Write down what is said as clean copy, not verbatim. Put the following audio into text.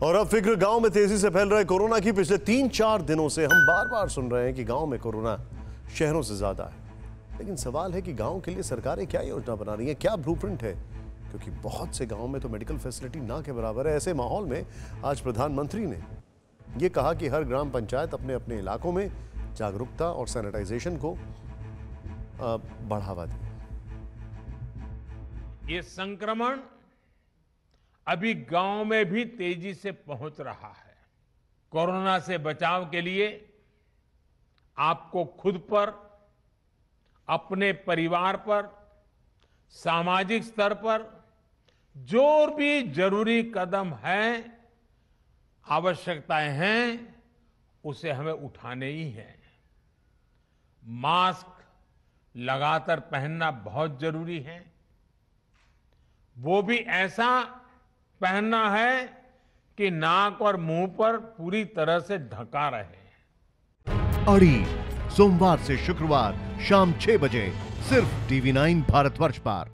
और अब फिक्र गांव में तेजी से फैल रहे कोरोना की। पिछले 3-4 दिनों से हम बार बार सुन रहे हैं कि गांव में कोरोना शहरों से ज्यादा है। लेकिन सवाल है कि गांव के लिए सरकारें क्या योजना बना रही हैं, क्या ब्लूप्रिंट है? क्योंकि बहुत से गांव में तो मेडिकल फैसिलिटी ना के बराबर है। ऐसे माहौल में आज प्रधानमंत्री ने यह कहा कि हर ग्राम पंचायत अपने अपने इलाकों में जागरूकता और सैनिटाइजेशन को बढ़ावा दे। ये संक्रमण अभी गांव में भी तेजी से पहुंच रहा है। कोरोना से बचाव के लिए आपको खुद पर, अपने परिवार पर, सामाजिक स्तर पर जो भी जरूरी कदम है, आवश्यकताएं हैं, उसे हमें उठाने ही हैं। मास्क लगातार पहनना बहुत जरूरी है। वो भी ऐसा पहनना है कि नाक और मुंह पर पूरी तरह से ढका रहे। अड़ी सोमवार से शुक्रवार शाम 6 बजे सिर्फ TV9 भारतवर्ष पर।